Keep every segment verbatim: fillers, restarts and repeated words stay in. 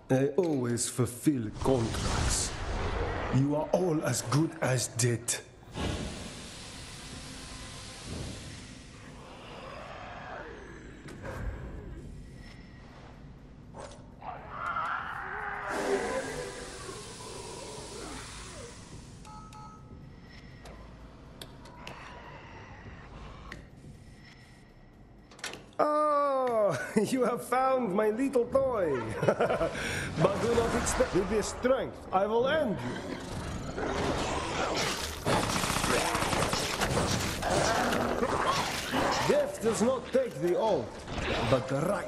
I always fulfill contracts. You are all as good as dead. You have found my little toy. But do not expect with this strength. I will end you. Death does not take the oath, but the right.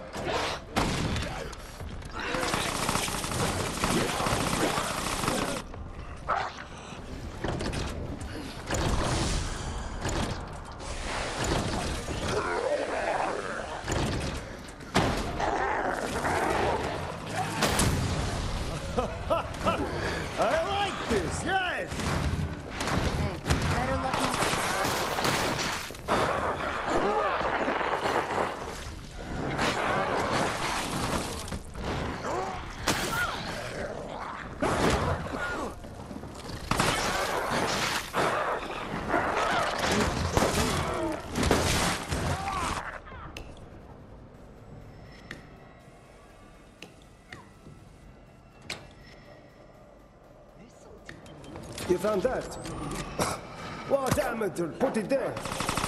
You found that? What amateur? Put it there.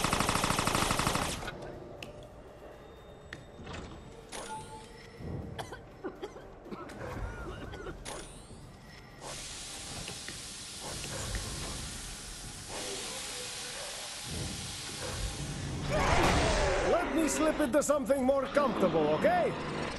Let me slip into something more comfortable, okay?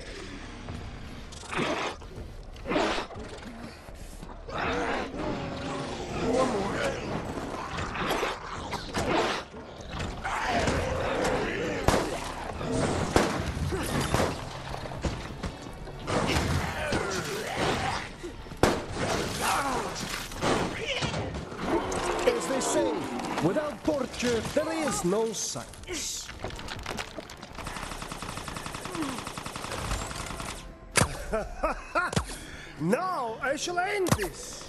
Without torture, there is no science. Now I shall end this.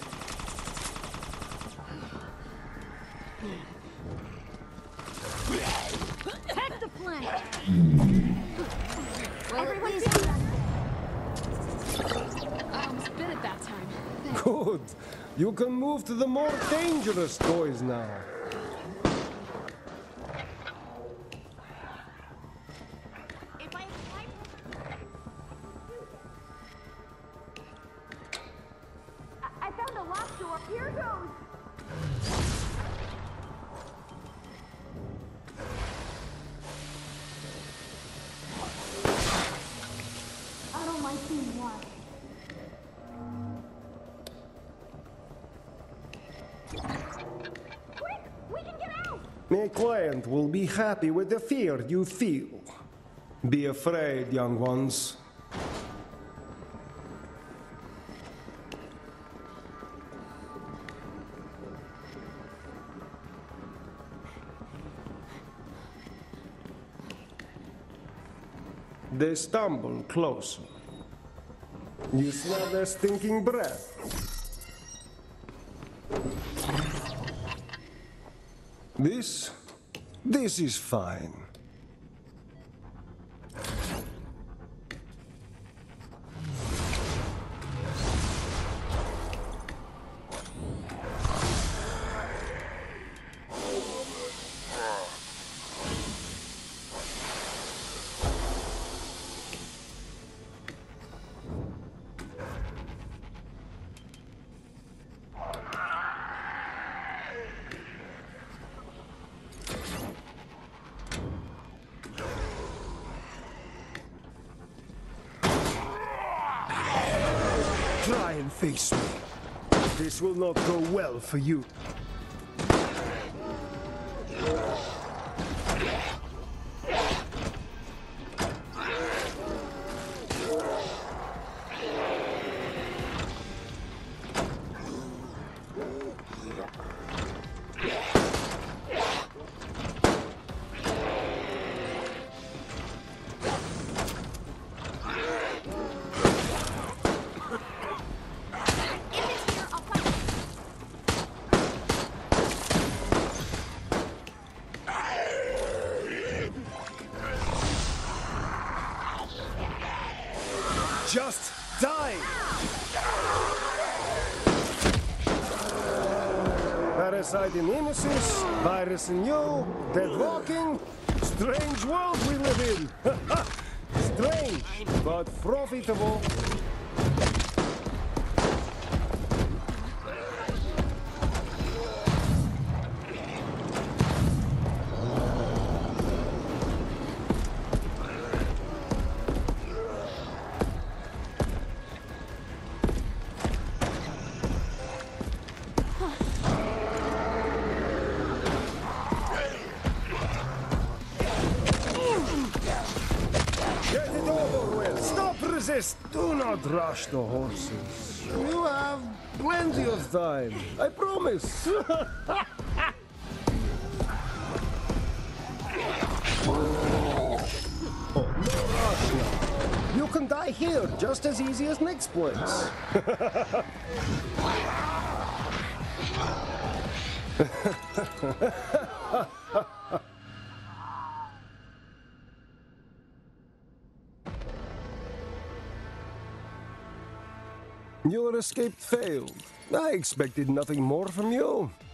Take the flank. Well, everyone be I almost bit it that time. Thanks. Good. You can move to the more dangerous toys now. If I, I found a locked door. Here goes. I don't like being watched. Quick! We can get out! My client will be happy with the fear you feel. Be afraid, young ones. They stumble closer. You smell their stinking breath. This, this is fine. Try and face me. This will not go well for you. Just die! Parasite in Nemesis, virus in you, dead walking. Strange world we live in. Strange, but profitable. Get it over with. Stop resist. Do not rush the horses. You have plenty of time. I promise. Oh, no rush now. You can die here just as easy as next place. Your escape failed. I expected nothing more from you.